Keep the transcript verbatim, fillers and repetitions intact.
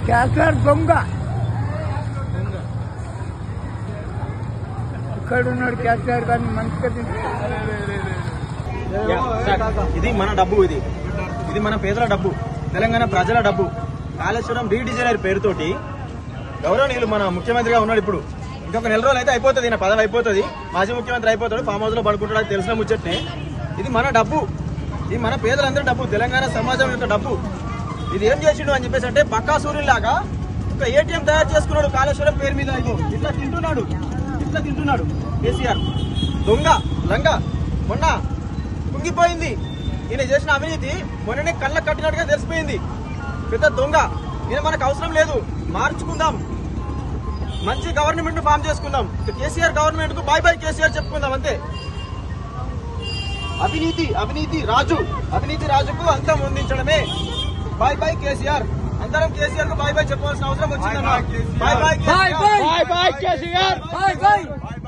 కేసీఆర్ దొంగ ఇక్కడ ఉన్నాడు కేసీఆర్ గారిని మంచిగా. ఇది మన డబ్బు, ఇది ఇది మన పేదల డబ్బు, తెలంగాణ ప్రజల డబ్బు. కాళేశ్వరం రీడిజైనర్ పేరుతోటి గౌరవనీయులు మన ముఖ్యమంత్రిగా ఉన్నాడు. ఇప్పుడు ఇంకొక నెల రోజులు అయితే అయిపోతుంది, నా పదవి అయిపోతుంది, మాజీ ముఖ్యమంత్రి అయిపోతాడు, ఫామ్ హౌస్ లో పడుకుంటాడు, అది తెలిసిన ముచ్చట్నే. ఇది మన డబ్బు, ఇది మన పేదలందరి డబ్బు, తెలంగాణ సమాజం యొక్క డబ్బు. ఇది ఏం చేసిండు అని చెప్పేసి అంటే పక్కా సూర్యులాగా ఒక ఏటీఎం తయారు చేసుకున్నాడు కాళేశ్వరం పేరు మీద. ఇట్లా తింటున్నాడు, ఇట్లా తింటున్నాడు కేసీఆర్. దొంగ లంగ. మొన్న కుంగిపోయింది ఈయన చేసిన అవినీతి, మొన్ననే కళ్ళ కట్టినట్టుగా తెలిసిపోయింది. పెద్ద దొంగ. ఈయన మనకు అవసరం లేదు, మార్చుకుందాం, మంచి గవర్నమెంట్ ఫామ్ చేసుకుందాం, కేసీఆర్ గవర్నమెంట్ కు బాయ్ బాయ్ కేసీఆర్ చెప్పుకుందాం అంతే. అవినీతి అవినీతి రాజు, అవినీతి రాజుకు అంతం అందించడమే బాయ్ బాయ్ కేసీఆర్. అందరం కేసీఆర్ కు బాయ్ బాయ్ చెప్పాల్సిన అవసరం వచ్చిందన్న. Bye bye KCR.